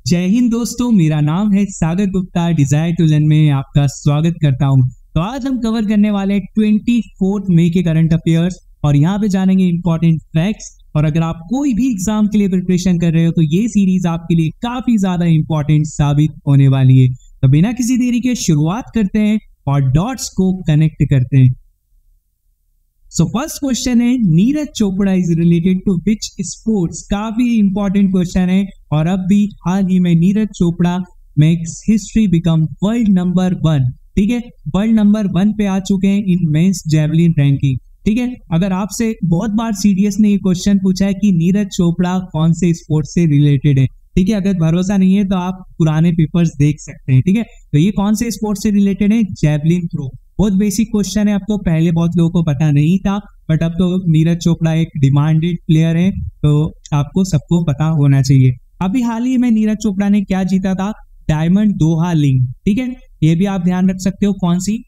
जय हिंद दोस्तों, मेरा नाम है Sagar Gupta. Desire to learn में आपका स्वागत करता हूं। तो आज हम कवर करने वाले 24 मई के करंट अफेयर्स और यहाँ पे जानेंगे इंपॉर्टेंट फैक्ट्स। और अगर आप कोई भी एग्जाम के लिए प्रिपरेशन कर रहे हो तो ये सीरीज आपके लिए काफी ज्यादा इंपॉर्टेंट साबित होने वाली है। तो बिना किसी देरी के शुरुआत करते हैं और डॉट्स को कनेक्ट करते हैं। सो फर्स्ट क्वेश्चन है, Neeraj Chopra is related to which sports. काफी इंपॉर्टेंट क्वेश्चन है और अब भी हाल ही में Neeraj Chopra makes history become world number 1। ठीक है, वर्ल्ड नंबर 1 पे आ चुके हैं इन मेंस जेवलिन रैंकिंग। ठीक है, अगर आपसे बहुत बार सीडीएस ने ये क्वेश्चन पूछा है कि नीरज चोपड़ा कौन से स्पोर्ट से रिलेटेड है। ठीक है, अगर भरोसा नहीं है तो आप पुराने पेपर्स देख सकते हैं। ठीक है, तो ये कौन से स्पोर्ट से रिलेटेड है? Javelin throw. बहुत बेसिक क्वेश्चन है, आपको पहले बहुत लोगों को पता नहीं था, बट अब तो नीरज चोपड़ा एक डिमांडेड प्लेयर है तो आपको सबको पता होना चाहिए। अभी हाल ही में नीरज चोपड़ा ने क्या जीता था? Diamond Doha League. ठीक है, ये भी आप ध्यान रख सकते हो, कौन सी?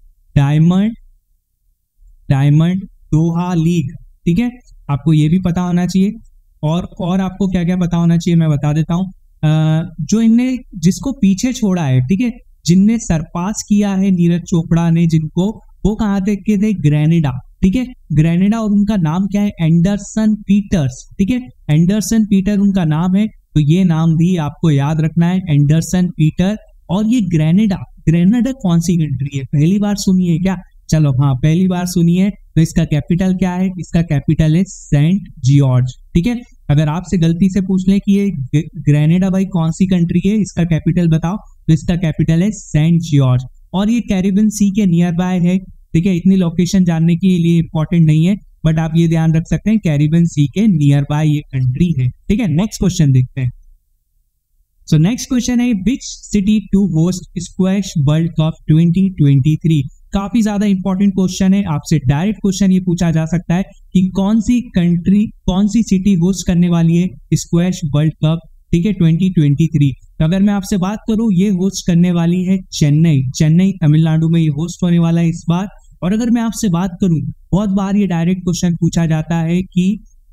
Diamond Doha League. ठीक है, आपको ये भी पता होना चाहिए। और आपको क्या क्या पता होना चाहिए मैं बता देता हूँ। जो इनने जिसको पीछे छोड़ा है, ठीक है, जिनने सरपास किया है नीरज चोपड़ा ने जिनको, वो कहाँ के थे? ग्रेनेडा। ठीक है, ग्रेनेडा। और उनका नाम क्या है? Anderson Peters. ठीक है, एंडरसन पीटर उनका नाम है, तो ये नाम भी आपको याद रखना है, एंडरसन पीटर। और ये ग्रेनेडा कौन सी कंट्री है? पहली बार सुनी है क्या? चलो हाँ, पहली बार सुनी है। तो इसका कैपिटल क्या है? इसका कैपिटल है सेंट जॉर्ज। ठीक है, अगर आपसे गलती से पूछ ले कि ये ग्रेनेडा भाई कौन सी कंट्री है, इसका कैपिटल बताओ, तो इसका कैपिटल है सेंट जॉर्ज। और ये कैरिबियन सी के नियर बाय है। ठीक है, इतनी लोकेशन जानने के लिए इंपॉर्टेंट नहीं है, बट आप ये ध्यान रख सकते हैं कैरिबियन सी के नियर बाय ये कंट्री है। ठीक है, नेक्स्ट क्वेश्चन देखते हैं। सो नेक्स्ट क्वेश्चन है, which city to host squash World Cup 2023। काफी ज्यादा इंपॉर्टेंट क्वेश्चन है, आपसे डायरेक्ट क्वेश्चन ये पूछा जा सकता है कि कौन सी सिटी होस्ट करने वाली है स्क्वैश वर्ल्ड कप, ठीक है, 2023। तो अगर मैं आपसे बात करूं, ये होस्ट करने वाली है चेन्नई तमिलनाडु में ये होस्ट होने वाला है इस बार। और अगर मैं आपसे बात करूं, बहुत बार ये डायरेक्ट क्वेश्चन पूछा जाता है कि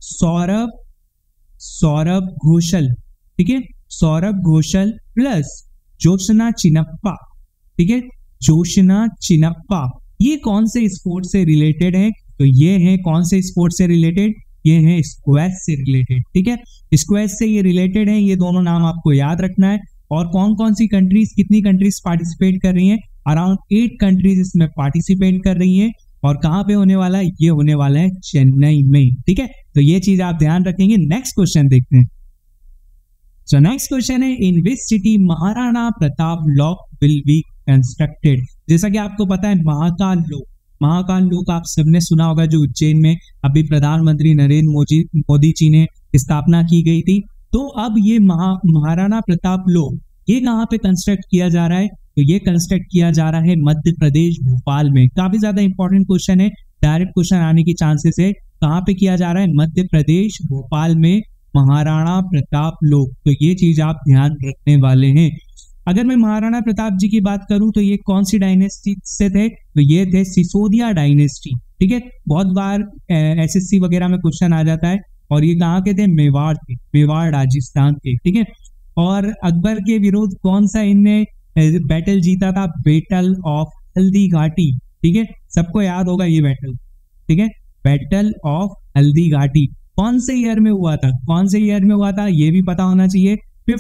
सौरभ घोषाल, ठीक है, सौरभ घोषाल प्लस जोशना चिनप्पा, ठीक है, जोशना चिनप्पा, ये कौन से स्पोर्ट से रिलेटेड है? तो ये है कौन से स्पोर्ट से रिलेटेड? ये है स्क्वैश से रिलेटेड। ठीक है, स्क्वैश से ये रिलेटेड है, ये दोनों नाम आपको याद रखना है। और कौन कौन सी कंट्रीज, कितनी कंट्रीज पार्टिसिपेट कर रही हैं? अराउंड 8 कंट्रीज इसमें पार्टिसिपेट कर रही हैं। और कहाँ पे होने वाला है? ये होने वाला है चेन्नई में। ठीक है, तो ये चीज आप ध्यान रखेंगे। नेक्स्ट क्वेश्चन देखते हैं। सो नेक्स्ट क्वेश्चन है, in which city Maharana Pratap Lok will be constructed. जैसा कि आपको पता है, महाकाल लोक आप सबने सुना होगा, जो उज्जैन में अभी प्रधानमंत्री नरेंद्र मोदी जी ने स्थापना की गई थी। तो अब ये महाराणा प्रताप लोक ये कहाँ पे कंस्ट्रक्ट किया जा रहा है? तो ये कंस्ट्रक्ट किया जा रहा है मध्य प्रदेश भोपाल में। काफी ज्यादा इंपॉर्टेंट क्वेश्चन है, डायरेक्ट क्वेश्चन आने की चांसेस है। कहाँ पे किया जा रहा है? मध्य प्रदेश भोपाल में महाराणा प्रताप लोक। तो ये चीज आप ध्यान रखने वाले हैं। अगर मैं महाराणा प्रताप जी की बात करूं तो ये कौन सी डायनेस्टी से थे? तो ये थे सिसोदिया डायनेस्टी। ठीक है, बहुत बार एसएससी वगैरह में क्वेश्चन आ जाता है। और ये कहाँ के थे? मेवाड़ राजस्थान के। ठीक है, और अकबर के विरुद्ध कौन सा इनने बैटल जीता था? Battle of Haldi Ghati. ठीक है, सबको याद होगा ये बैटल। ठीक है, बैटल ऑफ हल्दी घाटी कौन से ईयर में हुआ था? ये भी पता होना चाहिए,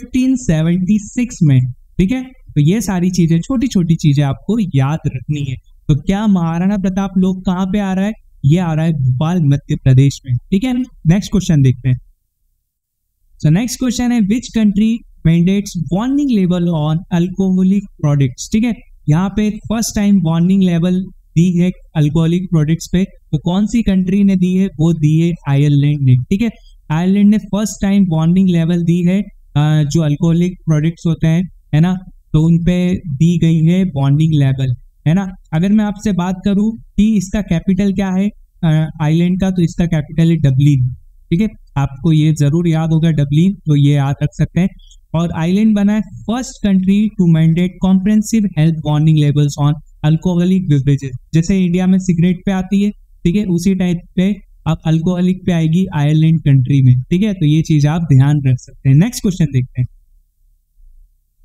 1576 में। ठीक है, तो ये सारी चीजें, छोटी छोटी चीजें आपको याद रखनी है। तो क्या महाराणा प्रताप लोक कहाँ पे आ रहा है? ये आ रहा है भोपाल मध्य प्रदेश में। ठीक है, नेक्स्ट क्वेश्चन देखते हैं। सो नेक्स्ट क्वेश्चन है, which country mandates warning level on alcoholic products. ठीक है, यहाँ पे फर्स्ट टाइम वार्निंग लेवल दी है अल्कोहलिक प्रोडक्ट्स पे। तो कौन सी कंट्री ने दी है? वो दी है आयरलैंड ने। ठीक है, आयरलैंड ने फर्स्ट टाइम वार्निंग लेवल दी है जो अल्कोहलिक प्रोडक्ट्स होते हैं, है ना, तो उन पे दी गई है वार्निंग लेवल, है ना। अगर मैं आपसे बात करूं कि इसका कैपिटल क्या है आइलैंड का, तो इसका कैपिटल है डबलिन। ठीक है, आपको ये जरूर याद होगा डबलिन, तो ये याद रख सकते हैं। और आइलैंड बना है first country to mandate comprehensive health warning levels on alcoholic beverages. जैसे इंडिया में सिगरेट पे आती है, ठीक है, उसी टाइप पे अब अल्कोहलिक पे आएगी आयरलैंड कंट्री में। ठीक है, तो ये चीज आप ध्यान रख सकते हैं। नेक्स्ट क्वेश्चन देखते हैं।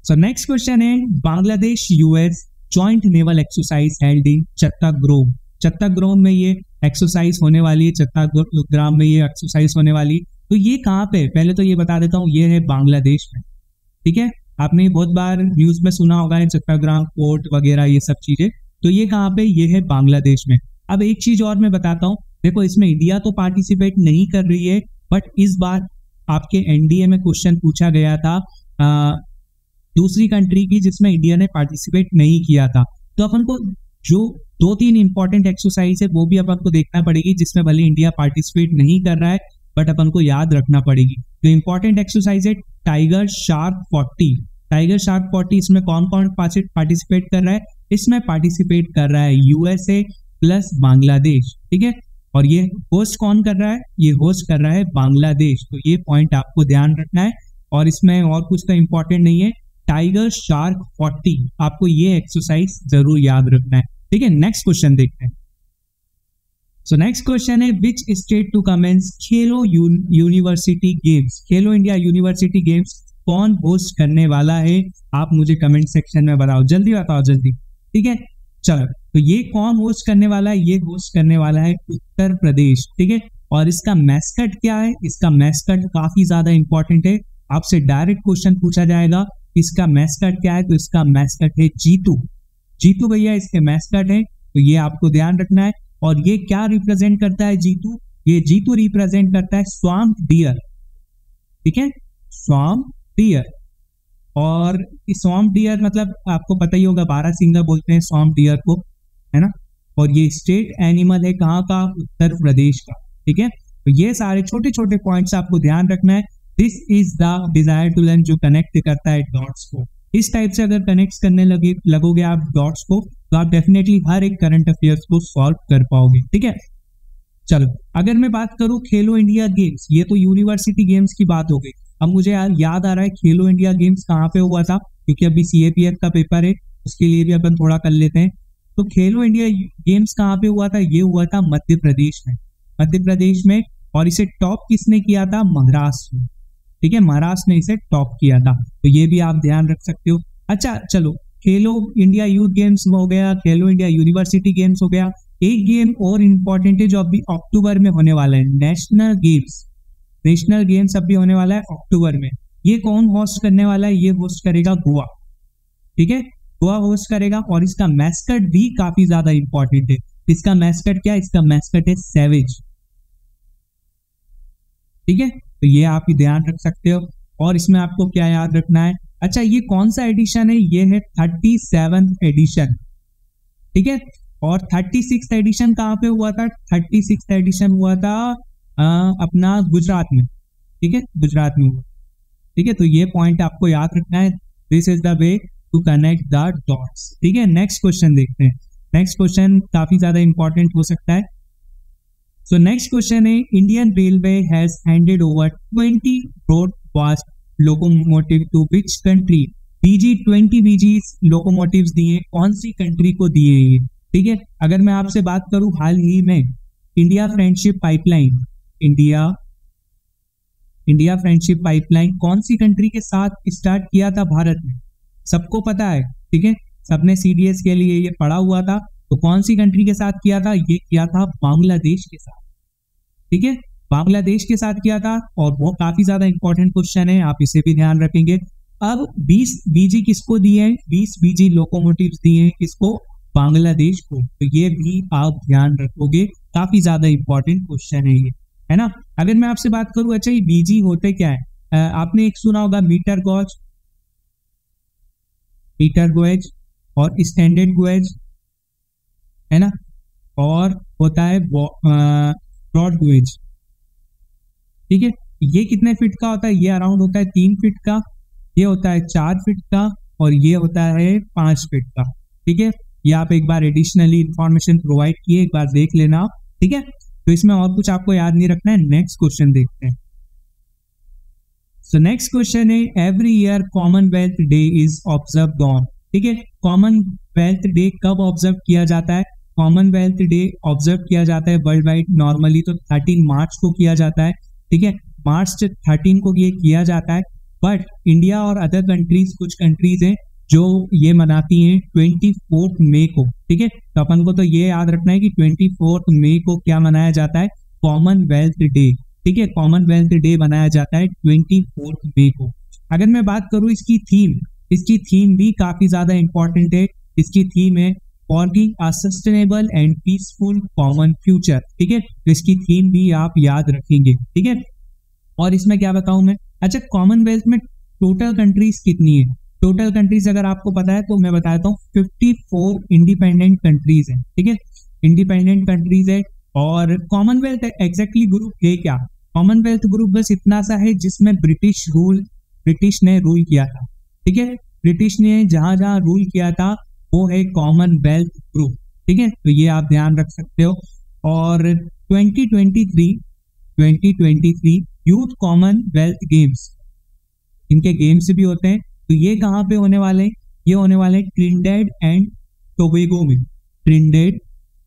सो नेक्स्ट क्वेश्चन है Bangladesh US joint naval exercise held in Chattogram. Chattogram में ये एक्सरसाइज होने वाली है, चट्टाग्राम में ये एक्सरसाइज होने वाली। तो ये कहाँ पे, पहले तो ये बता देता हूँ, ये है बांग्लादेश में। ठीक है, आपने बहुत बार न्यूज में सुना होगा चट्टाग्राम पोर्ट वगैरह ये सब चीजें। तो ये कहाँ पे, ये है बांग्लादेश में। अब एक चीज और मैं बताता हूँ, देखो इसमें इंडिया तो पार्टिसिपेट नहीं कर रही है, बट इस बार आपके एनडीए में क्वेश्चन पूछा गया था दूसरी कंट्री की जिसमें इंडिया ने पार्टिसिपेट नहीं किया था। तो अपन को जो 2-3 इंपॉर्टेंट एक्सरसाइज है वो भी अपन को देखना पड़ेगी, जिसमें भले इंडिया पार्टिसिपेट नहीं कर रहा है बट अपन को याद रखना पड़ेगी। तो इंपॉर्टेंट एक्सरसाइज है टाइगर शार्क 40। टाइगर शार्क 40 इसमें कौन कौन पार्टिसिपेट कर रहा है, इसमें पार्टिसिपेट कर रहा है यूएसए प्लस बांग्लादेश। ठीक है, और ये होस्ट कौन कर रहा है, ये होस्ट कर रहा है बांग्लादेश। तो ये पॉइंट आपको ध्यान रखना है, और इसमें और कुछ तो इंपॉर्टेंट नहीं है, टाइगर शार्क 40 आपको ये एक्सरसाइज जरूर याद रखना है। ठीक है, नेक्स्ट क्वेश्चन देखते हैं। सो नेक्स्ट क्वेश्चन है which state to commence Khelo university games. Khelo India university games कौन होस्ट करने वाला है, आप मुझे कमेंट सेक्शन में बताओ, जल्दी बताओ जल्दी। ठीक है, चलो तो ये कौन होस्ट करने वाला है, ये होस्ट करने वाला है उत्तर प्रदेश। ठीक है, और इसका मैस्कट क्या है, इसका मैस्कट काफी ज्यादा इंपॉर्टेंट है, आपसे डायरेक्ट क्वेश्चन पूछा जाएगा इसका मैस्कट क्या है। तो इसका मैस्कट है जीतू। जीतू भैया इसके मैस्कट है, तो ये आपको ध्यान रखना है। और ये क्या रिप्रेजेंट करता है जीतू, ये जीतू रिप्रेजेंट करता है स्वाम्प डियर। ठीक है, स्वाम्प डियर। और स्वाम्प डियर मतलब आपको पता ही होगा, बारहसिंगा बोलते हैं स्वाम्प डियर को, है ना। और ये स्टेट एनिमल है कहाँ का, उत्तर प्रदेश का। ठीक है, तो ये सारे छोटे छोटे पॉइंट्स आपको ध्यान रखना है। This is the desire to learn, जो कनेक्ट करता है डॉट्स को। इस टाइप से अगर कनेक्ट करने लगोगे आप डॉट्स को, तो आप डेफिनेटली हर एक करंट अफेयर्स को सॉल्व कर पाओगे। ठीक है, चलो अगर मैं बात करूं खेलो इंडिया गेम्स, ये तो यूनिवर्सिटी गेम्स की बात हो गई। अब मुझे याद आ रहा है खेलो इंडिया गेम्स कहाँ पे हुआ था, क्योंकि अभी सीएपीएफ का पेपर है, उसके लिए भी अपन थोड़ा कर लेते हैं। तो खेलो इंडिया गेम्स कहाँ पे हुआ था, ये हुआ था मध्य प्रदेश में। मध्य प्रदेश में, और इसे टॉप किसने किया था, महाराष्ट्र। ठीक है, महाराष्ट्र ने इसे टॉप किया था, तो ये भी आप ध्यान रख सकते हो। अच्छा चलो, खेलो इंडिया यूथ गेम्स हो गया, खेलो इंडिया यूनिवर्सिटी गेम्स हो गया। एक गेम और इम्पोर्टेंट है जो अभी अक्टूबर में होने वाला है, नेशनल गेम्स। नेशनल गेम्स अभी होने वाला है अक्टूबर में। ये कौन होस्ट करने वाला है, ये होस्ट करेगा गोवा। ठीक है, गोवा होस्ट करेगा, और इसका मैस्कट भी काफी ज्यादा इंपॉर्टेंट है। इसका मैस्कट क्या है, इसका मैस्कट है सैवेज। ठीक है, तो ये आप ही ध्यान रख सकते हो। और इसमें आपको क्या याद रखना है, अच्छा ये कौन सा एडिशन है, ये है 37th एडिशन। ठीक है, और 36th एडिशन कहाँ पे हुआ था, 36th एडिशन हुआ था अपना गुजरात में। ठीक है, गुजरात में हुआ। ठीक है, तो ये पॉइंट आपको याद रखना है। This is the way to connect the dots. ठीक है, नेक्स्ट क्वेश्चन देखते हैं। नेक्स्ट क्वेश्चन काफी ज्यादा इंपॉर्टेंट हो सकता है। So next question है Indian Railway has handed over 20 broad-based locomotive to which country? BG-20 BGs locomotives दिए कौन सी कंट्री को दिए ये? ठीक है, अगर मैं आपसे बात करूं हाल ही में India friendship pipeline, India friendship pipeline कौन सी कंट्री के साथ स्टार्ट किया था भारत ने, सबको पता है। ठीक है, सबने सीडीएस के लिए ये पढ़ा हुआ था। तो कौन सी कंट्री के साथ किया था, ये किया था बांग्लादेश के साथ। ठीक है, बांग्लादेश के साथ किया था, और वो काफी ज्यादा इंपॉर्टेंट क्वेश्चन है, आप इसे भी ध्यान रखेंगे। अब 20 बीजी किसको दिए हैं, 20 बीजी लोकोमोटिव्स दिए हैं किसको, बांग्लादेश को। तो ये भी आप ध्यान रखोगे, काफी ज्यादा इंपॉर्टेंट क्वेश्चन है ये, है ना। अगर मैं आपसे बात करूं, अच्छा ये बीजी होते क्या है, आपने एक सुना होगा मीटर गॉज और स्टैंडर्ड गॉज, है ना, और होता है ब्रॉड गॉज। ठीक है, ये कितने फीट का होता है, ये अराउंड होता है 3 फीट का, ये होता है 4 फीट का, और ये होता है 5 फीट का। ठीक है, ये आप एक बार एडिशनली इंफॉर्मेशन प्रोवाइड किए, एक बार देख लेना आप। ठीक है, तो इसमें और कुछ आपको याद नहीं रखना है। नेक्स्ट क्वेश्चन देखते हैं। सो नेक्स्ट क्वेश्चन है every year Commonwealth Day is observed on. ठीक है, कॉमनवेल्थ डे कब ऑब्जर्व किया जाता है, कॉमनवेल्थ डे ऑब्जर्व किया जाता है वर्ल्ड वाइड नॉर्मली तो 13 मार्च को किया जाता है। ठीक है, मार्च 13 को ये किया जाता है। बट इंडिया और अदर कंट्रीज, कुछ कंट्रीज हैं जो ये मनाती हैं 24 मई को, ठीक है। तो अपन को तो ये याद रखना है कि 24 मई को क्या मनाया जाता है, कॉमनवेल्थ डे, ठीक है। कॉमनवेल्थ डे मनाया जाता है 24 मई को। अगर मैं बात करूं इसकी थीम भी काफी ज्यादा इंपॉर्टेंट है। इसकी थीम है forging a sustainable and peaceful common future, ठीक है। तो इसकी थीम भी आप याद रखेंगे, ठीक है। और इसमें क्या बताऊं मैं, अच्छा कॉमनवेल्थ में टोटल कंट्रीज कितनी है, टोटल कंट्रीज अगर आपको पता है तो मैं बताता हूँ 54 इंडिपेंडेंट कंट्रीज है, ठीक है। इंडिपेंडेंट कंट्रीज है। और कॉमनवेल्थ एग्जैक्टली ग्रुप है क्या, कॉमनवेल्थ ग्रुप बस इतना सा है जिसमें ब्रिटिश ने रूल किया था, ठीक है। ब्रिटिश ने जहां जहां रूल किया था वो है कॉमनवेल्थ ग्रुप, ठीक है। तो ये आप ध्यान रख सकते हो। और 2023 यूथ कॉमनवेल्थ गेम्स, इनके गेम्स भी होते हैं। तो ये कहाँ पे होने वाले हैं, ये होने वाले हैं ट्रिनिडेड एंड टोबैगो में, ट्रिनिडेड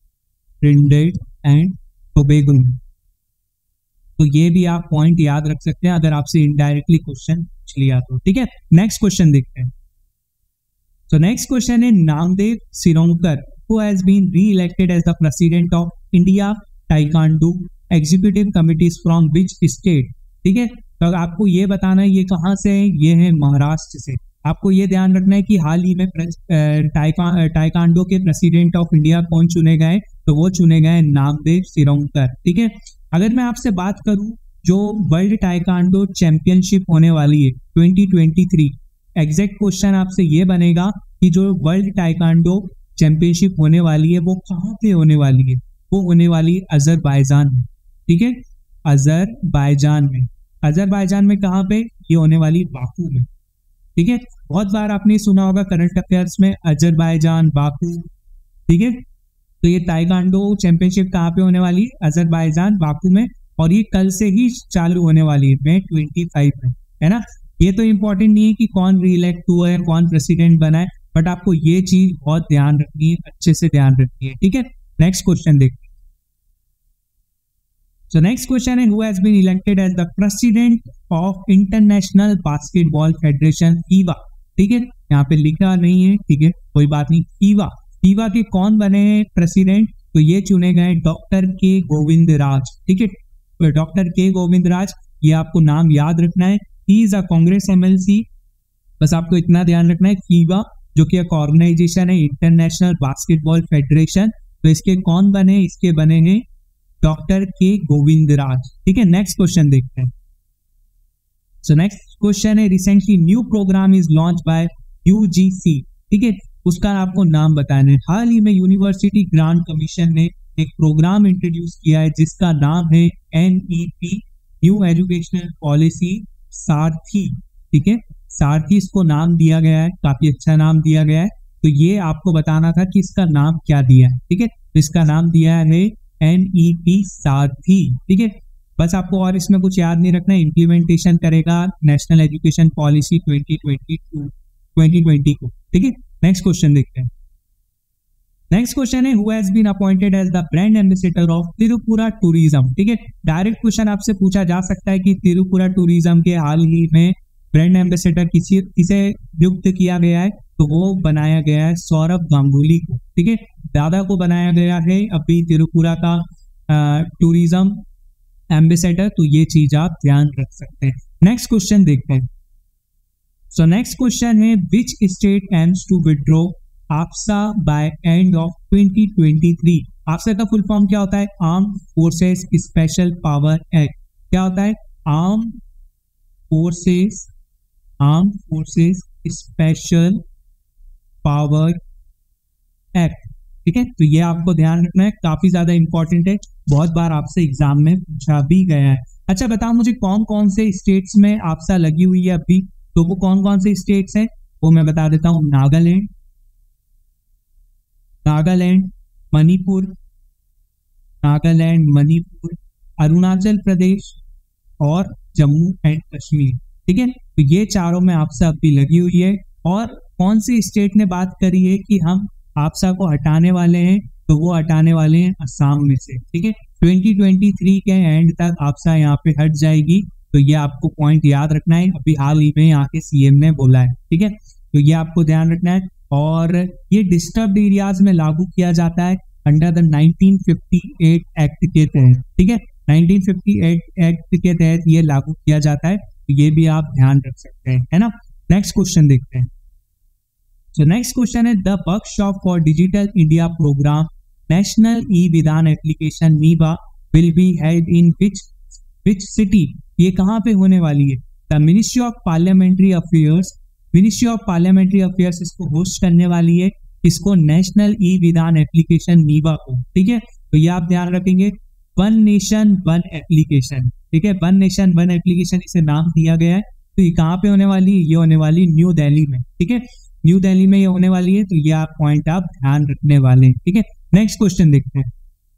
एंड टोबैगो में। तो ये भी आप पॉइंट याद रख सकते हैं अगर आपसे इनडायरेक्टली क्वेश्चन पूछ लिया तो, ठीक है। नेक्स्ट क्वेश्चन देखते हैं। So next question है Namdev सिरोंकर who has been re-elected as the president of India Taekwondo Executive Committees from which state, ठीक है। तो आपको ये बताना है ये कहाँ से है, ये है महाराष्ट्र से। आपको ये ध्यान रखना है कि हाल ही में टाइकांडो के प्रेसिडेंट ऑफ इंडिया कौन चुने गए, तो वो चुने गए नामदेव सिरोंकर, ठीक है। अगर मैं आपसे बात करूं जो वर्ल्ड टाइकांडो चैंपियनशिप होने वाली है 2023, एग्जैक्ट क्वेश्चन आपसे ये बनेगा कि जो वर्ल्ड टाइकांडो चैंपियनशिप होने वाली है वो कहाँ पे होने वाली है, वो होने वाली है अजरबैजान में, ठीक है। अजरबैजान में कहाँ पे, ये होने वाली बाकू में, ठीक है। बहुत बार आपने सुना होगा करंट अफेयर्स में अजरबैजान, बाकू, ठीक है। तो ये टाइकांडो चैंपियनशिप कहाँ पे होने वाली है, अजरबैजान, बाकू में। और ये कल से ही चालू होने वाली है मई 25 में, है ना। ये तो इंपॉर्टेंट नहीं है कि कौन रीइलेक्ट हुआ है, कौन प्रेसिडेंट बना है, बट आपको ये चीज बहुत ध्यान रखनी है, अच्छे से ध्यान रखनी है, ठीक है। नेक्स्ट क्वेश्चन देखते हैं। So next question है who has been elected as the president of International Basketball Federation FIBA, ठीक है। यहाँ पे लिखा नहीं है, ठीक है, कोई बात नहीं। FIBA के कौन बने हैं प्रेसिडेंट, तो ये चुने गए डॉक्टर के गोविंदराज, ठीक है। तो डॉक्टर के गोविंदराज, ये आपको नाम याद रखना है। He is a Congress MLC, बस आपको इतना ध्यान रखना है। FIBA जो कि एक ऑर्गेनाइजेशन है, इंटरनेशनल बास्केटबॉल फेडरेशन, तो इसके कौन बने, इसके बने हैं डॉक्टर के गोविंदराज, ठीक है। नेक्स्ट क्वेश्चन देखते हैं। सो नेक्स्ट क्वेश्चन है recently new programme is launch by UGC, ठीक है। उसका आपको नाम बताना है। हाल ही में यूनिवर्सिटी ग्रांट कमीशन ने एक प्रोग्राम इंट्रोड्यूस किया है जिसका नाम है NEP, न्यू एजुकेशनल पॉलिसी सारथी, ठीक है। सारथी इसको नाम दिया गया है, काफी अच्छा नाम दिया गया है। तो ये आपको बताना था कि इसका नाम क्या दिया है, ठीक है। तो इसका नाम दिया है NEP सारथी, ठीक है। बस आपको और इसमें कुछ याद नहीं रखना, इम्प्लीमेंटेशन करेगा नेशनल एजुकेशन पॉलिसी 2020 को, ठीक है। नेक्स्ट क्वेश्चन देखते हैं। नेक्स्ट क्वेश्चन है who has been appointed as the brand ambassador of Tripura tourism, ठीक है। डायरेक्ट क्वेश्चन आपसे पूछा जा सकता है कि तिरुपुरा टूरिज्म के हाल ही में ब्रांड एम्बेसडर किसे नियुक्त किया गया है, तो वो बनाया गया है सौरभ गांगुली को, ठीक है। दादा को बनाया गया है अभी तिरुपुरा का टूरिज्म एम्बेसडर, तो ये चीज आप ध्यान रख सकते हैं। नेक्स्ट क्वेश्चन देखते हैं। सो नेक्स्ट क्वेश्चन है which state aims to withdraw AFSA by end of 2023। AFSA का फुल फॉर्म क्या होता है, arm forces special power act. क्या होता है, arm forces special power act, ठीक है। तो ये आपको ध्यान रखना है, काफी ज्यादा इंपॉर्टेंट है, बहुत बार आपसे एग्जाम में पूछा भी गया है। अच्छा बताओ मुझे कौन कौन से स्टेट्स में AFSA लगी हुई है अभी, तो वो कौन कौन से स्टेट्स हैं वो मैं बता देता हूँ। नागालैंड, मणिपुर, अरुणाचल प्रदेश और जम्मू एंड कश्मीर, ठीक है। तो ये चारों में AFSA अभी लगी हुई है। और कौन सी स्टेट ने बात करी है कि हम AFSA को हटाने वाले हैं, तो वो हटाने वाले हैं असम में से, ठीक है। 2023 के एंड तक AFSA यहाँ पे हट जाएगी तो ये आपको पॉइंट याद रखना है, अभी हाल ही में यहाँ के सीएम ने बोला है, ठीक है, तो ये आपको ध्यान रखना है। और ये डिस्टर्ब्ड एरियाज में लागू किया जाता है अंडर द 1958 एक्ट के तहत, ठीक है, 1958 एक्ट के तहत ये लागू किया जाता है, तो ये भी आप ध्यान रख सकते हैं, है ना। नेक्स्ट क्वेश्चन देखते हैं। So next question है the workshop for digital India programme national e Vidhan application NeVA will be held in which city, ये कहाँ पे होने वाली है? The ministry of parliamentary affairs, ministry of parliamentary affairs इसको होस्ट करने वाली है, इसको नेशनल ई विधान एप्लीकेशन नीबा को, ठीक है, तो ये आप ध्यान रखेंगे, वन नेशन वन एप्लीकेशन, ठीक है, वन नेशन वन एप्लीकेशन इसे नाम दिया गया है। तो ये कहाँ पे होने वाली है? ये होने वाली न्यू दिल्ली में, ठीक है, न्यू दिल्ली में ये होने वाली है, तो ये आप पॉइंट आप ध्यान रखने वाले हैं, ठीक है। नेक्स्ट क्वेश्चन देखते हैं।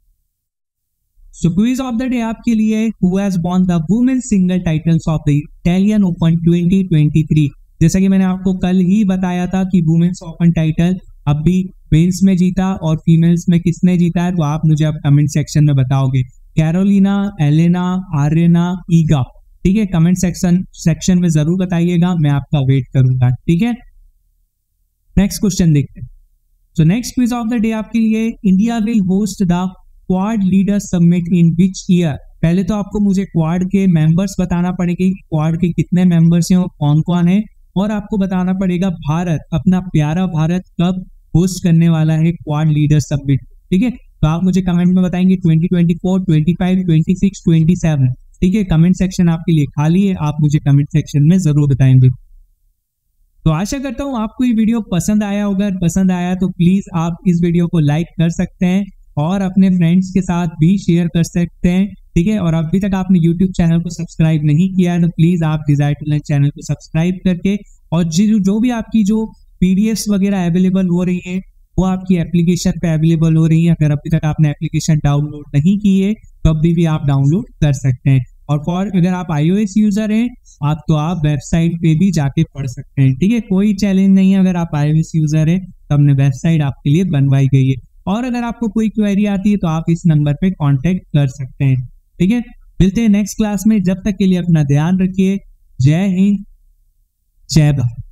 So quiz of the day आपके लिए, who has won the women single titles of the Italian Open 2023। जैसा कि मैंने आपको कल ही बताया था कि वुमेन्स ओपन टाइटल अभी मेंस में जीता और फीमेल्स में किसने जीता है, तो आप मुझे अब कमेंट सेक्शन में बताओगे, कैरोलिना, एलेना, आर्यना, ईगा, ठीक है, कमेंट सेक्शन में जरूर बताइएगा, मैं आपका वेट करूंगा, ठीक है। नेक्स्ट क्वेश्चन देखते हैं। So next quiz of the day आपके लिए, India will host the Quad leader summit in which year. पहले तो आपको मुझे क्वाड के मेंबर्स बताना पड़ेगा, क्वाड के कितने मेंबर्स हैं और कौन कौन है, और आपको बताना पड़ेगा भारत, अपना प्यारा भारत कब होस्ट करने वाला है क्वाड लीडर समिट, ठीक है, तो आप मुझे कमेंट में बताएंगे 2024, 25, 26, 27, ठीक है, कमेंट सेक्शन आपके लिए खाली है, आप मुझे कमेंट सेक्शन में जरूर बताएंगे। तो आशा करता हूँ आपको ये वीडियो पसंद आया होगा, पसंद आया तो प्लीज आप इस वीडियो को लाइक कर सकते हैं और अपने फ्रेंड्स के साथ भी शेयर कर सकते हैं, ठीक है, और अभी तक आपने यूट्यूब चैनल को सब्सक्राइब नहीं किया है तो प्लीज आप डिजायर टू लर्न चैनल को सब्सक्राइब करके, और जो भी आपकी जो पीडीएफ वगैरह अवेलेबल हो रही है वो आपकी एप्लीकेशन पे अवेलेबल हो रही है। अगर अभी तक आपने एप्लीकेशन डाउनलोड नहीं की है तो अभी भी आप डाउनलोड कर सकते हैं, और अगर आप iOS यूजर हैं तो आप वेबसाइट पे भी जाके पढ़ सकते हैं, ठीक है, कोई चैलेंज नहीं है, अगर आप iOS यूजर है तो हमने वेबसाइट आपके लिए बनवाई गई है, और अगर आपको कोई क्वेरी आती है तो आप इस नंबर पे कांटेक्ट कर सकते हैं, ठीक है। मिलते हैं नेक्स्ट क्लास में, जब तक के लिए अपना ध्यान रखिए। जय हिंद, जय भारत।